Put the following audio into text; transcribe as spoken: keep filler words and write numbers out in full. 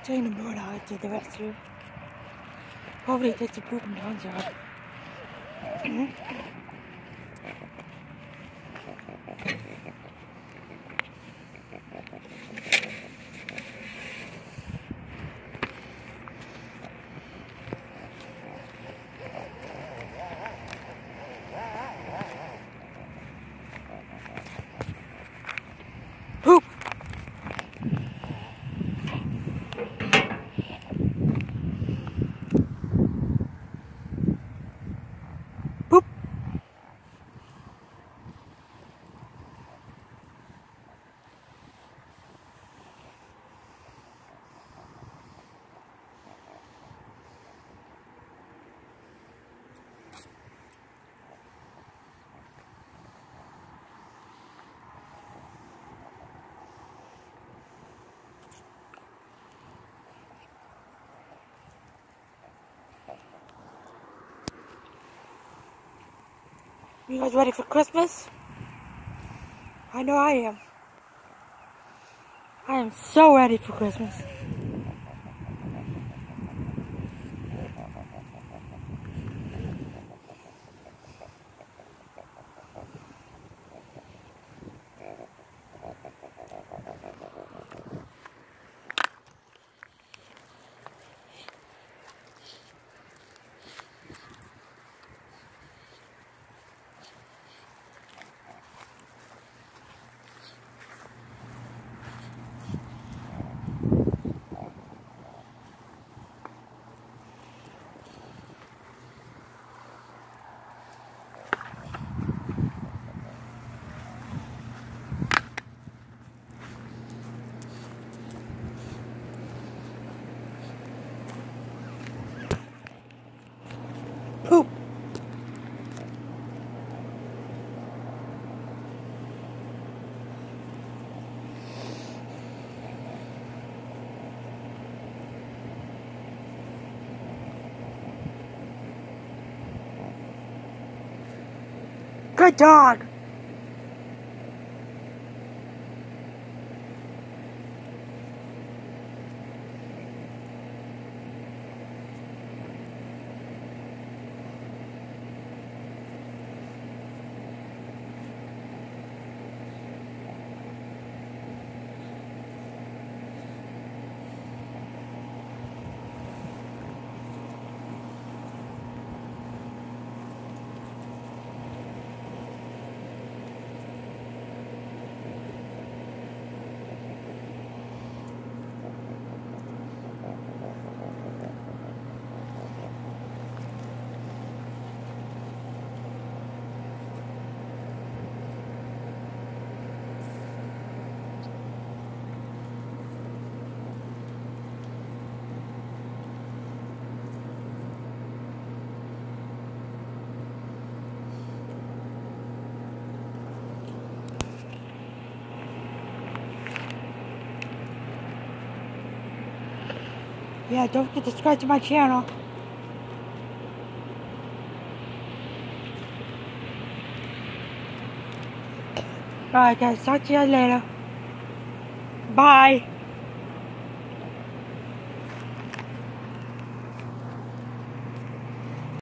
Taking the board out to the restroom. Hopefully he takes a poop and downs out. Poop! Poop! You guys ready for Christmas? I know I am. I am so ready for Christmas. Poop! Good dog! Yeah, don't forget to subscribe to my channel. Alright guys, talk to you later. Bye.